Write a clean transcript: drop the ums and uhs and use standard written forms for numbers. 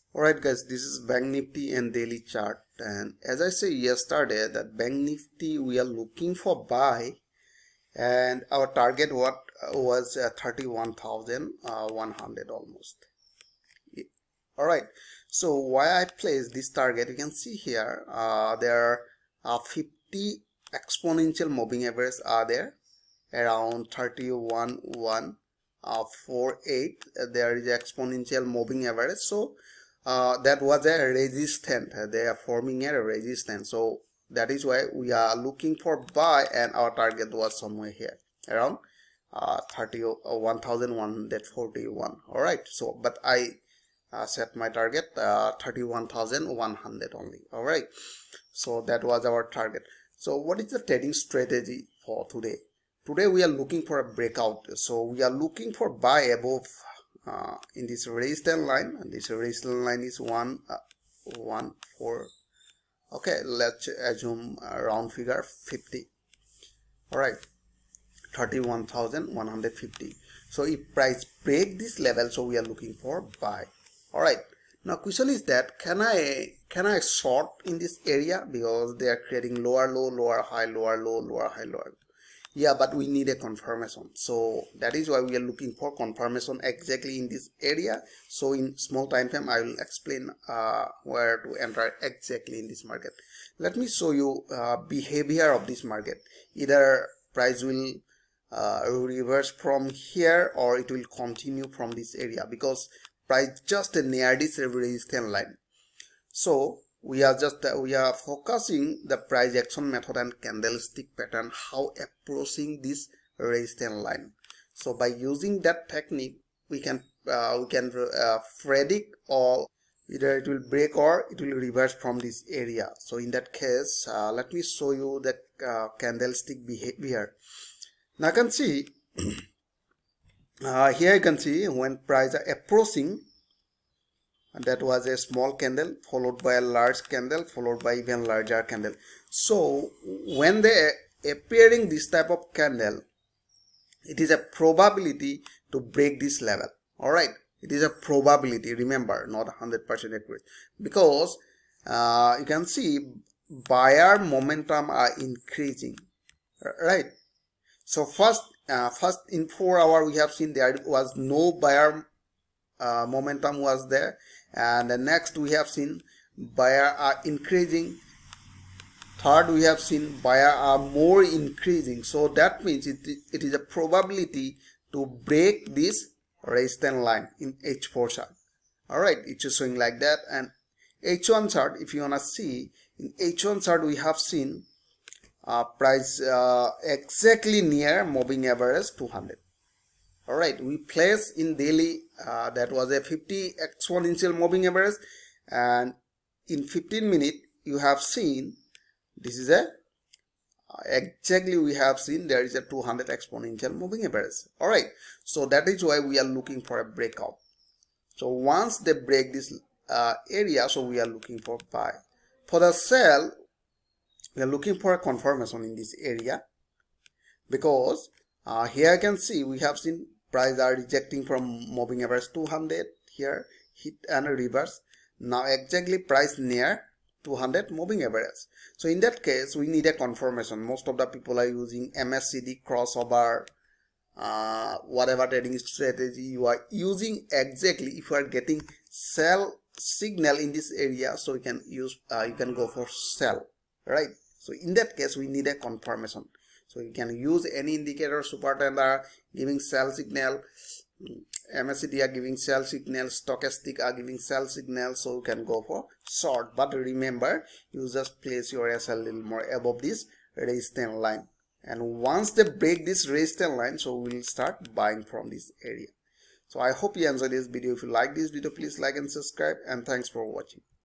Alright guys, this is Bank Nifty and daily chart, and as I said yesterday that Bank Nifty we are looking for buy, and our target was 31,100 almost. Alright, so why I placed this target, you can see here there are 50 exponential moving averages are there around 31,148. There is exponential moving average, so that was a resistance. They are forming a resistance, so that is why we are looking for buy, and our target was somewhere here around 31,141. all right, so but I set my target 31,100 only. All right, so that was our target. So what is the trading strategy for today? Today we are looking for a breakout, so we are looking for buy above in this resistance line, and this resistance line is 114. Okay, let's assume a round figure 50. All right, 31,150. so if price break this level, so we are looking for buy. All right, now question is that can I short in this area, because they are creating lower low, lower high, lower low, lower high, lower. Yeah, but we need a confirmation, so that is why we are looking for confirmation exactly in this area. So in small time frame I will explain where to enter exactly in this market. Let me show you behavior of this market. Either price will reverse from here, or it will continue from this area, because price just near this resistance line. So we are focusing the price action method and candlestick pattern, how approaching this resistance line. So by using that technique we can predict, or either it will break or it will reverse from this area. So in that case let me show you the candlestick behavior. Now you can see here you can see when price are approaching, and that was a small candle followed by a large candle followed by even larger candle. So when they appearing this type of candle, it is a probability to break this level. All right, it is a probability, remember, not 100% accurate, because you can see buyer momentum are increasing, right? So first in 4 hours we have seen there was no buyer momentum was there, and the next we have seen buyer are increasing. Third we have seen buyer are more increasing, so that means it is a probability to break this resistance line in H4 chart. All right, it is showing like that. And H1 chart, if you want to see, in H1 chart we have seen price exactly near moving average 200. all right, we place in daily that was a 50 exponential moving average, and in 15 minutes you have seen this is a exactly we have seen there is a 200 exponential moving average. all right, so that is why we are looking for a breakout. So once they break this area, so we are looking for buy. For the sell, we are looking for a confirmation in this area, because here you can see we have seen price are rejecting from moving average 200, here hit and reverse. Now exactly price near 200 moving average. So in that case we need a confirmation. Most of the people are using MACD crossover, whatever trading strategy you are using, exactly if you are getting sell signal in this area, so you can use you can go for sell, right? So in that case we need a confirmation. So you can use any indicator, super trend are giving sell signal, MACD are giving sell signal, stochastic are giving sell signal, so you can go for short. But remember, you just place your SL a little more above this resistance line, and once they break this resistance line, so we will start buying from this area. So I hope you enjoyed this video. If you like this video, please like and subscribe, and thanks for watching.